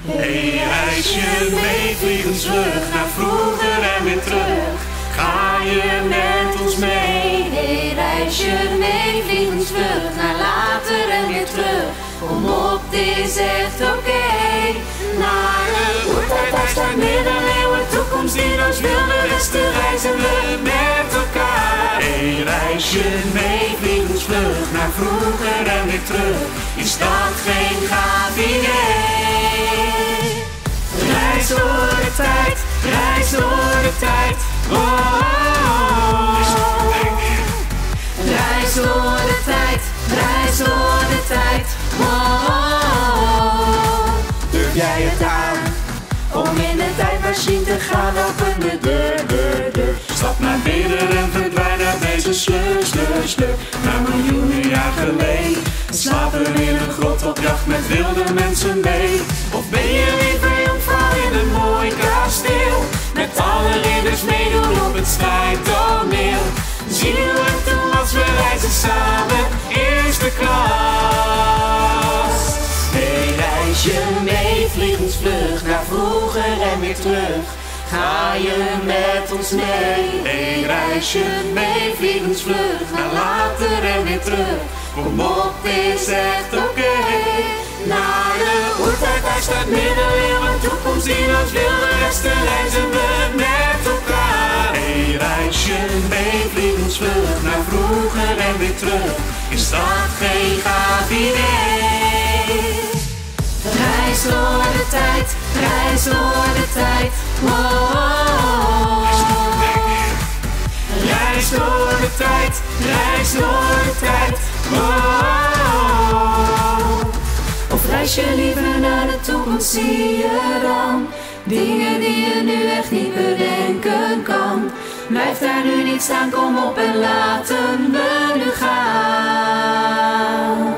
Hey reisje, meevliegensvlug naar vroeger en weer terug. Ga je met ons mee? Hey reisje, meevliegensvlug naar later en weer terug. Kom op, dit is echt oké. Naar de oertijd, ijstijd, middeleeuwen, toekomst, dino's, wilde westen, reizen we met elkaar. Hey reisje, meevliegensvlug naar vroeger en weer terug. Is dat geen gaaf idee? Reis door de tijd, reis door de tijd. Reis door de tijd, reis door de tijd. Durf jij het aan om in de tijdmachine te gaan? Open de deur. Stap naar binnen en verdwijn uit deze sleur. Naar miljoenen jaar geleden. Slapen in een grot op jacht met wilde mensen mee. Of ben je liever jonkvrouw in een mooi kasteel? Met alle ridders meedoen op het strijdtoneel. Zien hoe het toen was, we reizen samen, eerste klas. Hey reisje, meevliegensvlug naar vroeger en weer terug. Ga je met ons mee? Hey reisje, meevliegensvlug naar later en weer terug. Kom op, dit is echt oké. Naar de oertijd, ijstijd, middeleeuwen, toekomst, dino's, wilde westen, reizen we met elkaar. Hey reisje, meevliegensvlug naar vroeger en weer terug. Is dat geen gaaf idee? Reis door de tijd, reis door de tijd. Reis door de tijd, reis door de tijd. Of reis je liever naar de toekomst, zie je dan dingen die je nu echt niet bedenken kan. Blijf daar nu niet staan, kom op en laten we nu gaan.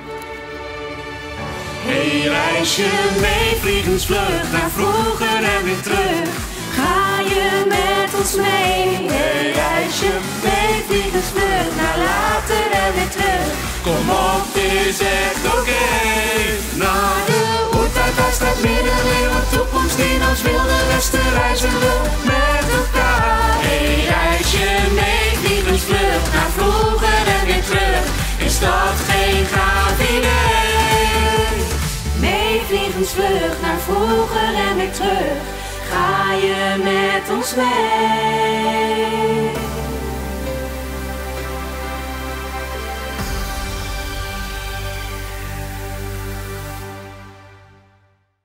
Hey reisje, meevliegensvlug naar vroeger en weer terug. Ga je met ons mee? Hey reisje, meevliegensvlug naar later en weer terug. Kom op, dit is echt oké. Naar de oertijd, ijstijd, middeleeuwen, toekomst, dino's, wilde westen, reizen we met elkaar. Hey reisje, meevliegensvlug naar vroeger en weer terug. Is dat geen gaaf idee? Meevliegensvlug naar vroeger en weer terug. Ga je met ons mee?